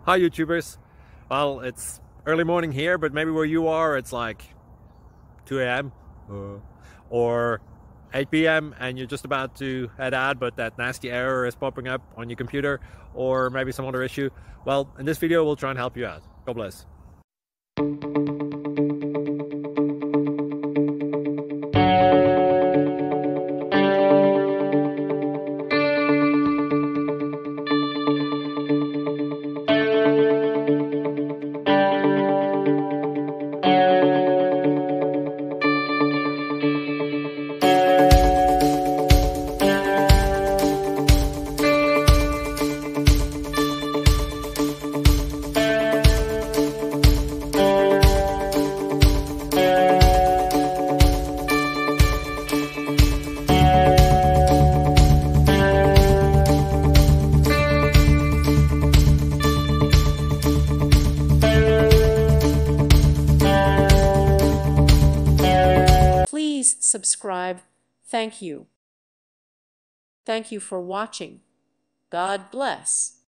Hi YouTubers. Well, it's early morning here, but maybe where you are it's like 2 a.m. or 8 p.m. and you're just about to head out, but that nasty error is popping up on your computer, or maybe some other issue. Well, in this video we'll try and help you out. God bless. Please subscribe. Thank you. Thank you for watching. God bless.